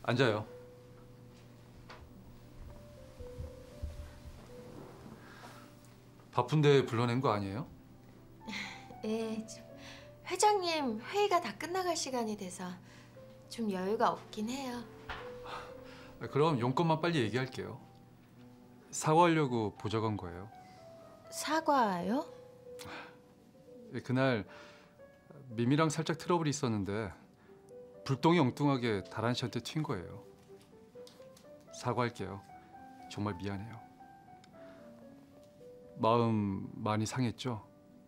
앉아요. 바쁜데 불러낸 거 아니에요? 예, 회장님 회의가 다 끝나갈 시간이 돼서 좀 여유가 없긴 해요. 그럼 용건만 빨리 얘기할게요. 사과하려고 보자고 한 거예요. 사과요? 그날 미미랑 살짝 트러블이 있었는데 불똥이 엉뚱하게 다란 씨한테 튄 거예요. 사과할게요. 정말 미안해요. 마음 많이 상했죠?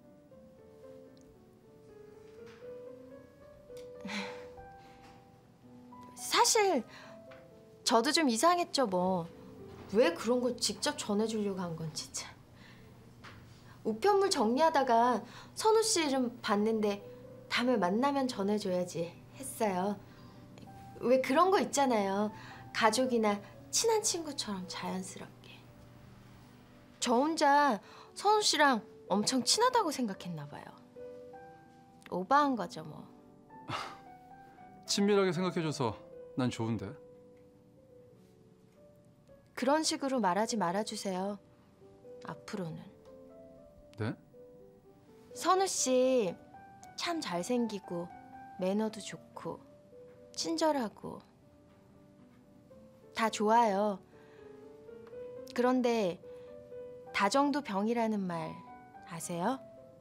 사실 저도 좀 이상했죠 뭐. 왜 그런 걸 직접 전해주려고 한 건지 참. 우편물 정리하다가 선우 씨 이름 봤는데 다음에 만나면 전해줘야지 했어요. 왜 그런 거 있잖아요. 가족이나 친한 친구처럼 자연스럽게. 저 혼자 선우 씨랑 엄청 친하다고 생각했나 봐요. 오버한 거죠 뭐. 친밀하게 생각해줘서 난 좋은데. 그런 식으로 말하지 말아주세요. 앞으로는. 네? 선우 씨 참 잘생기고 매너도 좋고 친절하고 다 좋아요. 그런데 다정도 병이라는 말 아세요?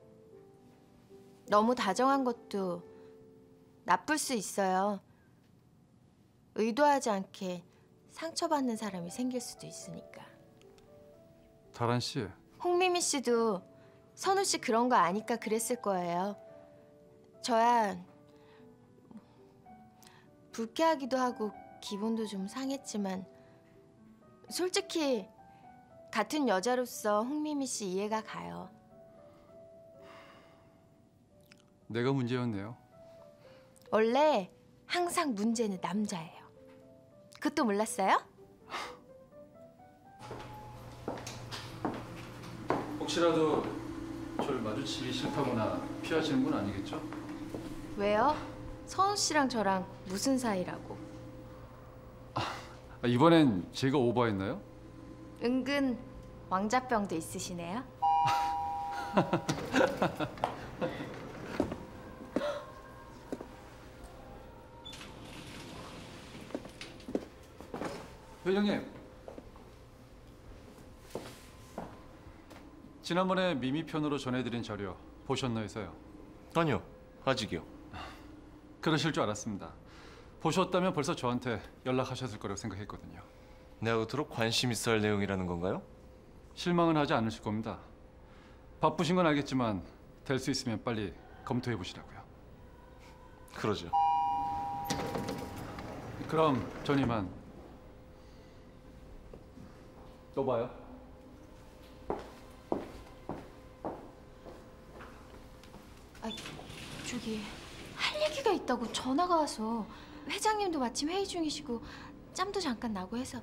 너무 다정한 것도 나쁠 수 있어요. 의도하지 않게 상처받는 사람이 생길 수도 있으니까. 다란 씨. 홍미미 씨도 선우 씨 그런 거 아니까 그랬을 거예요. 저야 불쾌하기도 하고 기분도 좀 상했지만 솔직히 같은 여자로서 홍미미 씨 이해가 가요. 내가 문제였네요. 원래 항상 문제는 남자예요. 그것도 몰랐어요? 혹시라도 저를 마주치기 싫다거나 피하시는 건 아니겠죠? 왜요? 선우 씨랑 저랑 무슨 사이라고? 이번엔 제가 오버했나요? 은근 왕자병도 있으시네요. 회장님. 지난번에 미미 편으로 전해드린 자료 보셨나 해서요. 아니요, 아직이요. 그러실 줄 알았습니다. 보셨다면 벌써 저한테 연락하셨을 거라고 생각했거든요. 내가 그토록 관심 있어 할 내용이라는 건가요? 실망은 하지 않으실 겁니다. 바쁘신 건 알겠지만 될 수 있으면 빨리 검토해 보시라고요. 그러죠. 그럼 전 이만. 또 봐요. 아, 저기 할 얘기가 있다고 전화가 와서 회장님도 마침 회의 중이시고 짬도 잠깐 나고 해서.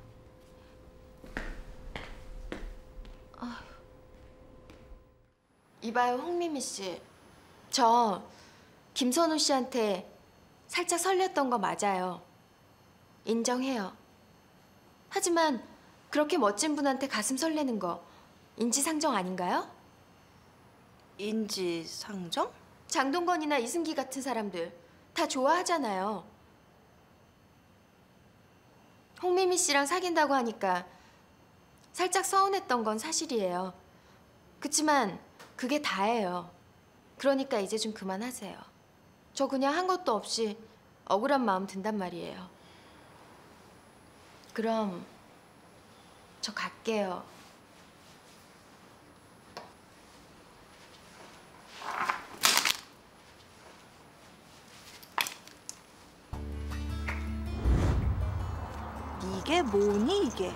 이봐요, 홍미미 씨. 저 김선우 씨한테 살짝 설렜던 거 맞아요. 인정해요. 하지만 그렇게 멋진 분한테 가슴 설레는 거 인지상정 아닌가요? 인지상정? 장동건이나 이승기 같은 사람들 다 좋아하잖아요. 홍미미 씨랑 사귄다고 하니까 살짝 서운했던 건 사실이에요. 그치만 그게 다예요. 그러니까 이제 좀 그만하세요. 저 그냥 한 것도 없이 억울한 마음 든단 말이에요. 그럼 저 갈게요. 이게 뭐니 이게?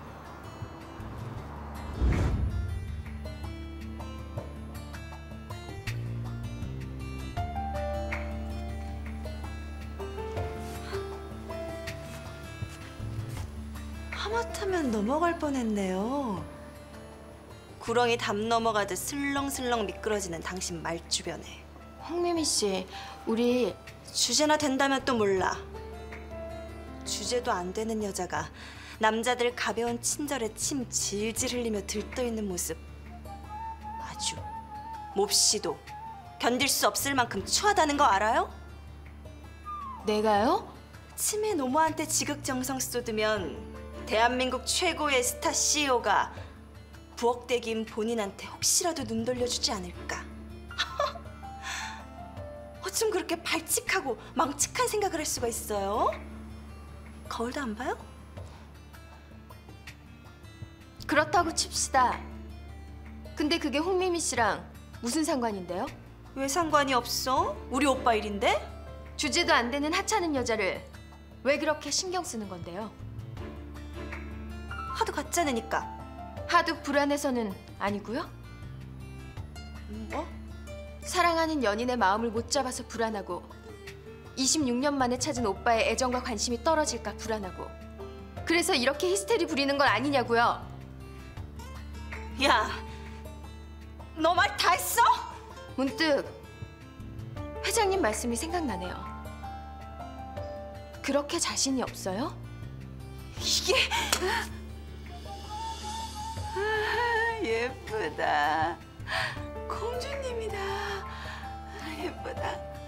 하마터면 넘어갈 뻔했네요. 구렁이 담 넘어가듯 슬렁슬렁 미끄러지는 당신 말주변에. 홍미미 씨, 우리 주제나 된다면 또 몰라. 주제도 안 되는 여자가 남자들 가벼운 친절에 침 질질 흘리며 들떠있는 모습 아주 몹시도 견딜 수 없을 만큼 추하다는 거 알아요? 내가요? 치매 노모한테 지극정성 쏟으면 대한민국 최고의 스타 CEO가 부엌대기인 본인한테 혹시라도 눈 돌려주지 않을까? 어쩜 그렇게 발칙하고 망측한 생각을 할 수가 있어요? 거울도 안 봐요? 그렇다고 칩시다. 근데 그게 홍미미 씨랑 무슨 상관인데요? 왜 상관이 없어? 우리 오빠 일인데? 주제도 안 되는 하찮은 여자를 왜 그렇게 신경 쓰는 건데요? 하도 가짜내니까. 하도 불안해서는 아니고요? 뭐? 사랑하는 연인의 마음을 못 잡아서 불안하고 26년 만에 찾은 오빠의 애정과 관심이 떨어질까 불안하고 그래서 이렇게 히스테리 부리는 건 아니냐고요? 야, 너 말 다 했어? 문득 회장님 말씀이 생각나네요. 그렇게 자신이 없어요? 이게 예쁘다. 공주님이다. 예쁘다.